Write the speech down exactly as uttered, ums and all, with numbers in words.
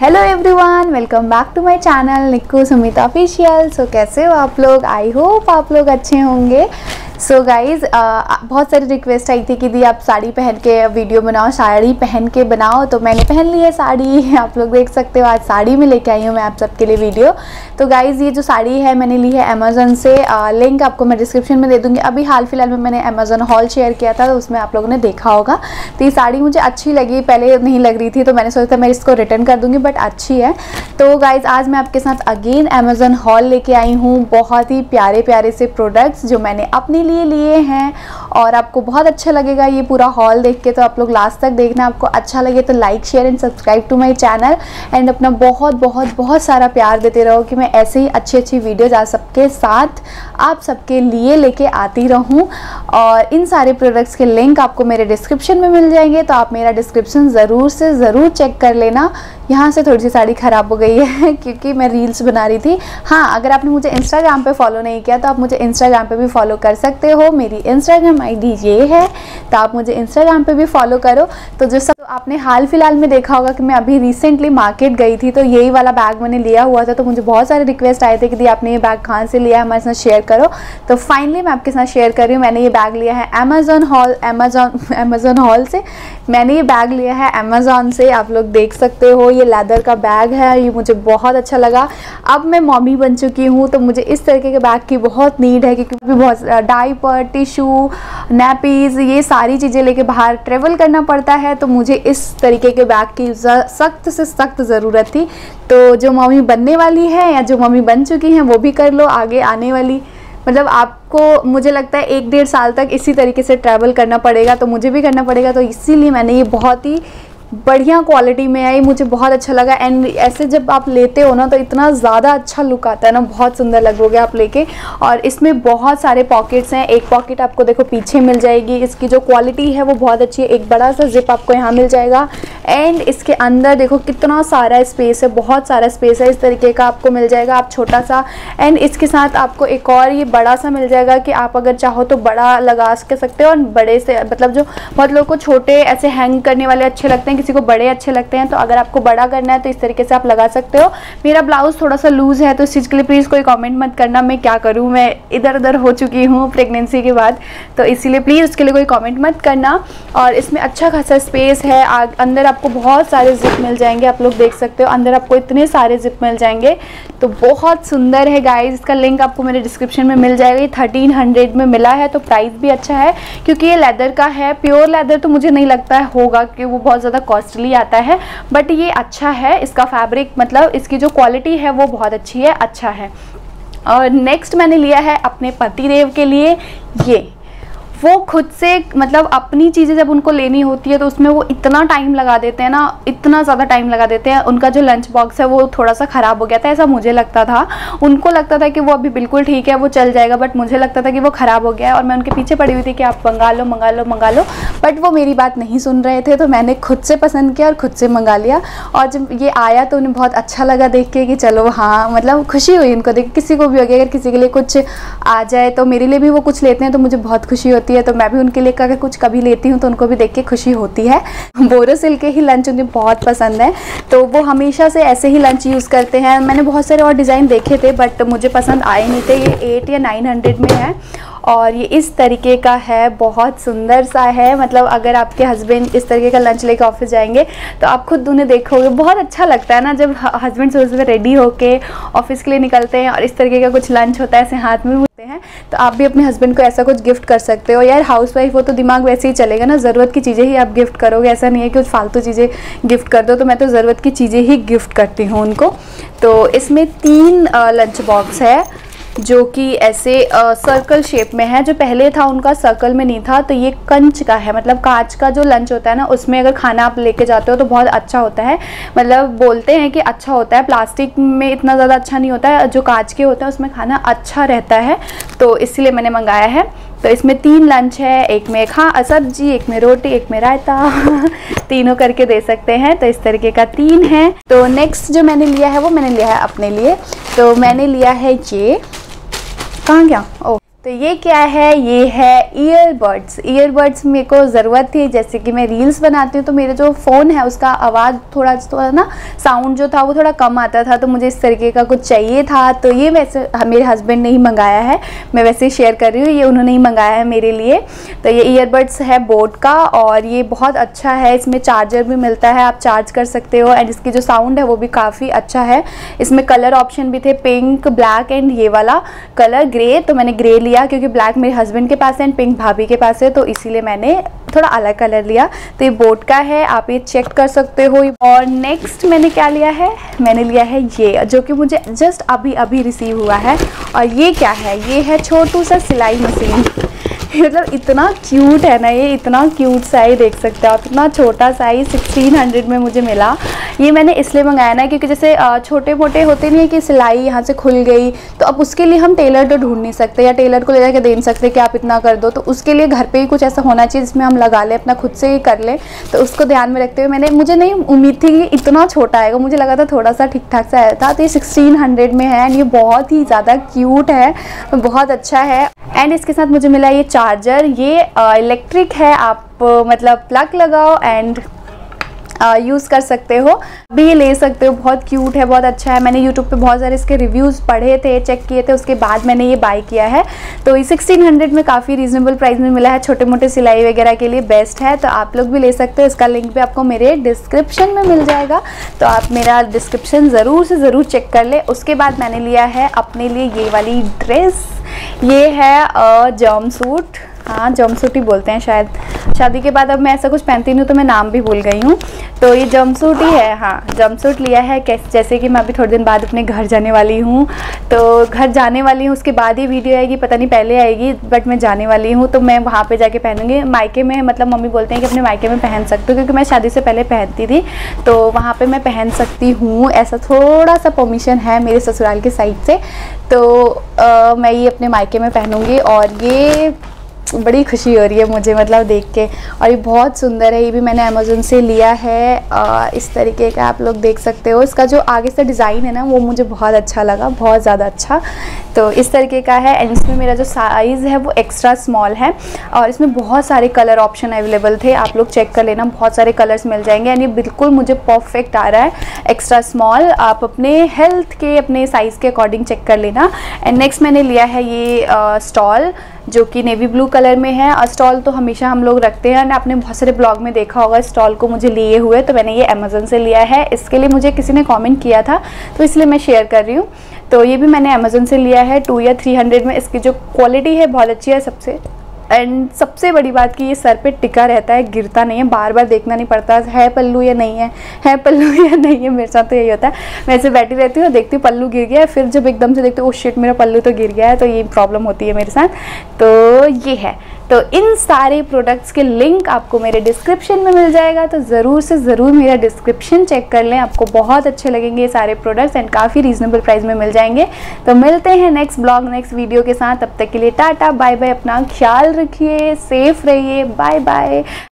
Hello everyone, welcome back to my channel Nikku Sumita official. So कैसे हो आप लोग? आई होप आप लोग अच्छे होंगे। सो so गाइज़, बहुत सारी रिक्वेस्ट आई थी कि दी आप साड़ी पहन के वीडियो बनाओ, साड़ी पहन के बनाओ। तो मैंने पहन ली है साड़ी, आप लोग देख सकते हो। आज साड़ी में लेके आई हूँ मैं आप सबके लिए वीडियो। तो गाइज़, ये जो साड़ी है मैंने ली है अमेज़न से। आ, लिंक आपको मैं डिस्क्रिप्शन में दे दूँगी। अभी हाल फिलहाल में मैंने अमेज़न हॉल शेयर किया था, तो उसमें आप लोगों ने देखा होगा। तो ये साड़ी मुझे अच्छी लगी, पहले नहीं लग रही थी तो मैंने सोचा मैं इसको रिटर्न कर दूँगी, बट अच्छी है। तो गाइज़, आज मैं आपके साथ अगेन अमेज़न हॉल लेके आई हूँ। बहुत ही प्यारे प्यारे से प्रोडक्ट्स जो मैंने अपने लिए लिए हैं और आपको बहुत अच्छा लगेगा ये पूरा हॉल देख के। तो आप लोग लास्ट तक देखना, आपको अच्छा लगे तो like share and subscribe to my channel and अपना बहुत बहुत बहुत सारा प्यार देते रहो कि मैं ऐसे ही अच्छी अच्छी वीडियोज़ आप सबके साथ आप सबके लिए लेके आती रहूं। और इन सारे प्रोडक्ट्स के लिंक आपको मेरे डिस्क्रिप्शन में मिल जाएंगे, तो आप मेरा डिस्क्रिप्शन ज़रूर से ज़रूर चेक कर लेना। यहाँ से थोड़ी सी साड़ी ख़राब हो गई है क्योंकि मैं रील्स बना रही थी। हाँ, अगर आपने मुझे इंस्टाग्राम पे फॉलो नहीं किया तो आप मुझे इंस्टाग्राम पे भी फॉलो कर सकते हो। मेरी इंस्टाग्राम आईडी ये है, तो आप मुझे इंस्टाग्राम पे भी फॉलो करो। तो जो सब तो आपने हाल फिलहाल में देखा होगा कि मैं अभी रिसेंटली मार्केट गई थी, तो यही वाला बैग मैंने लिया हुआ था। तो मुझे बहुत सारे रिक्वेस्ट आए थे कि दी आपने ये बैग कहाँ से लिया है, हमारे साथ शेयर करो। तो फाइनली मैं आपके साथ शेयर कर रही हूँ। मैंने ये बैग लिया है Amazon haul Amazon Amazon haul से। मैंने ये बैग लिया है अमेज़न से, आप लोग देख सकते हो। ये लेदर का बैग है, ये मुझे बहुत अच्छा लगा। अब मैं मम्मी बन चुकी हूँ तो मुझे इस तरीके के बैग की बहुत नीड है, क्योंकि अभी बहुत डाइपर, टिशू, नैपीज़, ये सारी चीज़ें लेके बाहर ट्रेवल करना पड़ता है। तो मुझे इस तरीके के बैग की सख्त से सख्त ज़रूरत थी। तो जो मम्मी बनने वाली है या जो मम्मी बन चुकी हैं वो भी कर लो। आगे आने वाली मतलब आपको, मुझे लगता है एक डेढ़ साल तक इसी तरीके से ट्रैवल करना पड़ेगा, तो मुझे भी करना पड़ेगा। तो इसीलिए मैंने ये बहुत ही बढ़िया क्वालिटी में आई, मुझे बहुत अच्छा लगा। एंड ऐसे जब आप लेते हो ना तो इतना ज़्यादा अच्छा लुक आता है ना, बहुत सुंदर लगोगे आप लेके। और इसमें बहुत सारे पॉकेट्स हैं। एक पॉकेट आपको देखो पीछे मिल जाएगी, इसकी जो क्वालिटी है वो बहुत अच्छी है। एक बड़ा सा जिप आपको यहाँ मिल जाएगा एंड इसके अंदर देखो कितना सारा स्पेस है, बहुत सारा स्पेस है। इस तरीके का आपको मिल जाएगा, आप छोटा सा। एंड इसके साथ आपको एक और ये बड़ा सा मिल जाएगा कि आप अगर चाहो तो बड़ा लगा के सकते हो। और बड़े से मतलब जो बहुत लोगों को छोटे ऐसे हैंग करने वाले अच्छे लगते हैं, किसी को बड़े अच्छे लगते हैं, तो अगर आपको बड़ा करना है तो इस तरीके से आप लगा सकते हो। मेरा ब्लाउज थोड़ा सा लूज है तो इस चीज़ के लिए प्लीज़ कोई कमेंट मत करना। मैं क्या करूँ, मैं इधर उधर हो चुकी हूँ प्रेगनेंसी के बाद, तो इसीलिए प्लीज़ उसके लिए कोई कमेंट मत करना। और इसमें अच्छा खासा स्पेस है। अंदर आपको बहुत सारे जिप मिल जाएंगे, आप लोग देख सकते हो। अंदर आपको इतने सारे जिप मिल जाएंगे, तो बहुत सुंदर है गाइज। इसका लिंक आपको मेरे डिस्क्रिप्शन में मिल जाएगा। ये थर्टीन हंड्रेड में मिला है, तो प्राइस भी अच्छा है क्योंकि ये लेदर का है। प्योर लेदर तो मुझे नहीं लगता है होगा कि वो बहुत ज़्यादा कॉस्टली आता है, बट ये अच्छा है। इसका फैब्रिक मतलब इसकी जो क्वालिटी है वो बहुत अच्छी है, अच्छा है। और नेक्स्ट मैंने लिया है अपने पतिदेव के लिए। ये वो खुद से मतलब अपनी चीज़ें जब उनको लेनी होती है तो उसमें वो इतना टाइम लगा देते हैं ना, इतना ज़्यादा टाइम लगा देते हैं। उनका जो लंच बॉक्स है वो थोड़ा सा ख़राब हो गया था, ऐसा मुझे लगता था। उनको लगता था कि वो अभी बिल्कुल ठीक है, वो चल जाएगा, बट मुझे लगता था कि वो ख़राब हो गया है। और मैं उनके पीछे पड़ी हुई थी कि आप मंगा लो मंगा लो मंगा लो, बट वो मेरी बात नहीं सुन रहे थे। तो मैंने खुद से पसंद किया और खुद से मंगा लिया। और जब ये आया तो उन्हें बहुत अच्छा लगा देख के कि चलो हाँ, मतलब खुशी हुई उनको देख। किसी को भी होगी अगर किसी के लिए कुछ आ जाए तो मेरे लिए भी वो कुछ लेते हैं तो मुझे बहुत खुशी होती है। तो मैं भी उनके लिए अगर कुछ कभी लेती हूँ तो उनको भी देख के खुशी होती है। बोरोसिल के ही लंच उन्हें बहुत पसंद है, तो वो हमेशा से ऐसे ही लंच यूज़ करते हैं। मैंने बहुत सारे और डिज़ाइन देखे थे बट मुझे पसंद आए नहीं थे। ये एट या नाइन हंड्रेड में है और ये इस तरीके का है, बहुत सुंदर सा है। मतलब अगर आपके हस्बैंड इस तरीके का लंच लेकर ऑफिस जाएंगे तो आप खुद उन्हें देखोगे, बहुत अच्छा लगता है ना जब हस्बैंड सुबह सुबह रेडी होके ऑफिस के लिए निकलते हैं और इस तरीके का कुछ लंच होता है ऐसे हाथ में होते हैं। तो आप भी अपने हस्बैंड को ऐसा कुछ गिफ्ट कर सकते हो। यार हाउस वाइफ हो तो दिमाग वैसे ही चलेगा ना, ज़रूरत की चीज़ें ही आप गिफ्ट करोगे, ऐसा नहीं है कि कुछ फालतू चीज़ें गिफ्ट कर दो। तो मैं तो ज़रूरत की चीज़ें ही गिफ्ट करती हूँ उनको। तो इसमें तीन लंच बॉक्स है जो कि ऐसे सर्कल शेप में है। जो पहले था उनका सर्कल में नहीं था, तो ये कंच का है। मतलब कांच का जो लंच होता है ना, उसमें अगर खाना आप लेके जाते हो तो बहुत अच्छा होता है। मतलब बोलते हैं कि अच्छा होता है, प्लास्टिक में इतना ज़्यादा अच्छा नहीं होता है। जो कांच के होते हैं उसमें खाना अच्छा रहता है, तो इसलिए मैंने मंगाया है। तो इसमें तीन लंच है, एक में खा सब्जी, एक में रोटी, एक में रायता तीनों करके दे सकते हैं। तो इस तरीके का तीन है। तो नेक्स्ट जो मैंने लिया है वो मैंने लिया है अपने लिए। तो मैंने लिया है ये, कहाँ गया, ओ तो ये क्या है, ये है ईयरबड्स। ईयरबड्स मेरे को ज़रूरत थी, जैसे कि मैं रील्स बनाती हूँ तो मेरे जो फ़ोन है उसका आवाज़ थोड़ा थोड़ा ना साउंड जो था वो थोड़ा कम आता था, तो मुझे इस तरीके का कुछ चाहिए था। तो ये वैसे मेरे हस्बैंड ने ही मंगाया है, मैं वैसे ही शेयर कर रही हूँ, ये उन्होंने ही मंगाया है मेरे लिए। तो ये ईयरबड्स है बोट का और ये बहुत अच्छा है, इसमें चार्जर भी मिलता है, आप चार्ज कर सकते हो एंड इसकी जो साउंड है वो भी काफ़ी अच्छा है। इसमें कलर ऑप्शन भी थे, पिंक, ब्लैक एंड ये वाला कलर ग्रे, तो मैंने ग्रे लिया क्योंकि ब्लैक मेरे हस्बैंड के पास है एंड पिंक भाभी के पास है, तो इसीलिए मैंने थोड़ा अलग कलर लिया। तो ये बोट का है, आप ये चेक कर सकते हो। और नेक्स्ट मैंने क्या लिया है, मैंने लिया है ये, जो कि मुझे जस्ट अभी अभी रिसीव हुआ है। और ये क्या है, ये है छोटू सा सिलाई मशीन। मतलब इतना क्यूट है ना ये, इतना क्यूट सा ही देख सकते हो आप, इतना छोटा सा ही सिक्सटीन हंड्रेड में मुझे मिला। ये मैंने इसलिए मंगाया ना क्योंकि जैसे छोटे मोटे होते नहीं है कि सिलाई यहाँ से खुल गई, तो अब उसके लिए हम टेलर तो ढूंढ नहीं सकते या टेलर को ले जाकर दे नहीं सकते कि आप इतना कर दो, तो उसके लिए घर पे ही कुछ ऐसा होना चाहिए जिसमें हम लगा लें, अपना खुद से ही कर लें। तो उसको ध्यान में रखते हुए मैंने, मुझे नहीं उम्मीद थी कि इतना छोटा आएगा, मुझे लगा था थोड़ा सा ठीक ठाक सा आया था। तो ये सिक्सटीन हंड्रेड में है एंड ये बहुत ही ज़्यादा क्यूट है, बहुत अच्छा है। एंड इसके साथ मुझे मिला ये चार्जर, ये इलेक्ट्रिक है, आप मतलब प्लग लगाओ एंड यूज़ कर सकते हो, भी ये ले सकते हो। बहुत क्यूट है, बहुत अच्छा है। मैंने यूट्यूब पे बहुत सारे इसके रिव्यूज़ पढ़े थे, चेक किए थे, उसके बाद मैंने ये बाय किया है। तो ये सिक्सटीन हंड्रेड में काफ़ी रीजनेबल प्राइस में मिला है, छोटे मोटे सिलाई वगैरह के लिए बेस्ट है, तो आप लोग भी ले सकते हो। इसका लिंक भी आपको मेरे डिस्क्रिप्शन में मिल जाएगा, तो आप मेरा डिस्क्रिप्शन ज़रूर से ज़रूर चेक कर ले। उसके बाद मैंने लिया है अपने लिए ये वाली ड्रेस, ये है जॉम सूट, हाँ जॉम सूट ही बोलते हैं शायद, शादी के बाद अब मैं ऐसा कुछ पहनती नहीं हूँ तो मैं नाम भी भूल गई हूँ। तो ये जंप सूट ही है, हाँ जंप सूट लिया है। कैसे, जैसे कि मैं अभी थोड़े दिन बाद अपने घर जाने वाली हूँ, तो घर जाने वाली हूँ उसके बाद ही वीडियो आएगी, पता नहीं पहले आएगी, बट मैं जाने वाली हूँ तो मैं वहाँ पे जाके पहनूंगी। मायके में मतलब मम्मी बोलते हैं कि अपने मायके में पहन सकते हो, क्योंकि मैं शादी से पहले पहनती थी, तो वहाँ पर मैं पहन सकती हूँ, ऐसा थोड़ा सा परमिशन है मेरे ससुराल के साइड से। तो आ, मैं ये अपने मायके में पहनूँगी और ये बड़ी खुशी हो रही है मुझे मतलब देख के। और ये बहुत सुंदर है, ये भी मैंने अमेज़न से लिया है, आ, इस तरीके का आप लोग देख सकते हो। इसका जो आगे से डिज़ाइन है ना वो मुझे बहुत अच्छा लगा, बहुत ज़्यादा अच्छा। तो इस तरीके का है एंड इसमें मेरा जो साइज़ है वो एक्स्ट्रा स्मॉल है और इसमें बहुत सारे कलर ऑप्शन अवेलेबल थे, आप लोग चेक कर लेना, बहुत सारे कलर्स मिल जाएंगे एंड ये बिल्कुल मुझे परफेक्ट आ रहा है, एक्स्ट्रा स्मॉल। आप अपने हेल्थ के, अपने साइज़ के अकॉर्डिंग चेक कर लेना। एंड नेक्स्ट मैंने लिया है ये स्टॉल, जो कि नेवी ब्लू कलर में है। और स्टॉल तो हमेशा हम लोग रखते हैं एंड आपने बहुत सारे ब्लॉग में देखा होगा स्टॉल को मुझे लिए हुए, तो मैंने ये अमेज़न से लिया है। इसके लिए मुझे किसी ने कमेंट किया था तो इसलिए मैं शेयर कर रही हूँ। तो ये भी मैंने अमेज़न से लिया है, टू या थ्री हंड्रेड में। इसकी जो क्वालिटी है बहुत अच्छी है सबसे, एंड सबसे बड़ी बात कि ये सर पे टिका रहता है, गिरता नहीं है, बार बार देखना नहीं पड़ता है पल्लू या नहीं है, है पल्लू या नहीं है। मेरे साथ तो यही होता है, मैं ऐसे बैठी रहती हूँ, देखती हूँ पल्लू गिर गया है, फिर जब एकदम से देखती हूँ ओ शिट मेरा पल्लू तो गिर गया है, तो ये प्रॉब्लम होती है मेरे साथ। तो ये है, तो इन सारे प्रोडक्ट्स के लिंक आपको मेरे डिस्क्रिप्शन में मिल जाएगा, तो ज़रूर से ज़रूर मेरा डिस्क्रिप्शन चेक कर लें, आपको बहुत अच्छे लगेंगे ये सारे प्रोडक्ट्स एंड काफ़ी रीजनेबल प्राइस में मिल जाएंगे। तो मिलते हैं नेक्स्ट ब्लॉग, नेक्स्ट वीडियो के साथ, तब तक के लिए टाटा बाय बाय, अपना ख्याल रखिए, सेफ रहिए, बाय बाय।